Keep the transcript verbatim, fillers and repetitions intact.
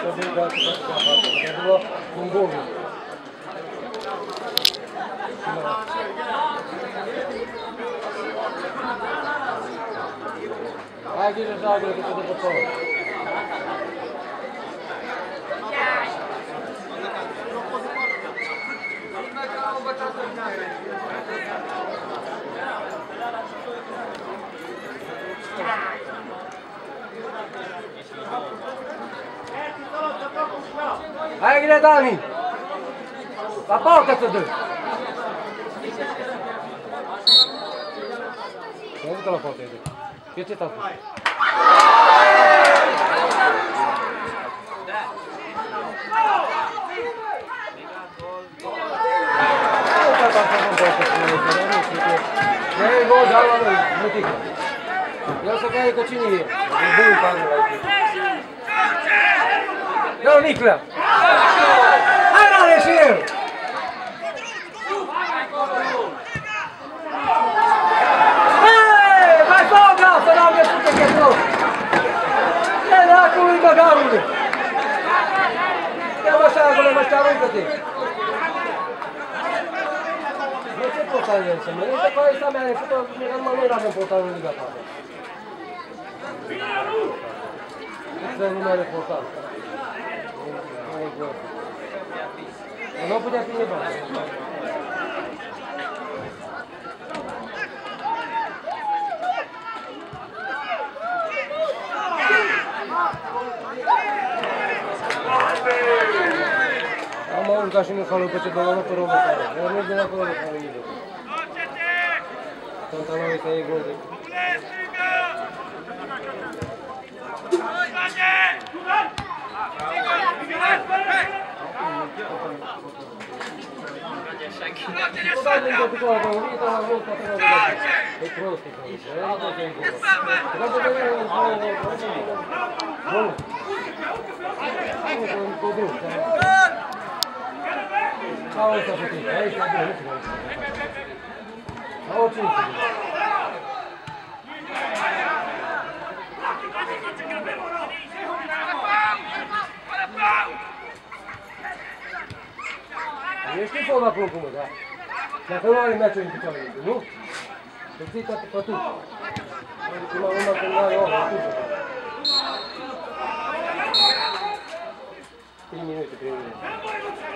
un gol. Hai grijă, Zagre, că te dă pe sol. Hai grijă, Dani! La porta să dă! Nu uite la porta, Ede. Ce ți-e ta spus? Ne e gol, dar la noi, nu tică. El să caie că cine e? E bun panul la aici. Dă-l, Niclea! Hai, Rane, și el! Hei, mai foga, să n-am găsit pe chetrou! E dracului băgarului! Ia mă așa, acolo, mă știa, uite-te! Nu ce portal e însă, mă? Uite că ăsta mi-a refătă, că numai noi n-avem portalul în Liga patru. Să nu mai are portal. Nu putea fi nevat. Am aruncat și nu falul pe ce doamnă pe robă care. Eu merg de la acolo de care e. Tanta noi că e gol de... E prost, e Ești în formă acolo, cum, da? Dacă nu are meciul în picioare, nu? Să ții toate pe tu. Adică mă urmă când n-are o, nu știu. trei minute, trei minute.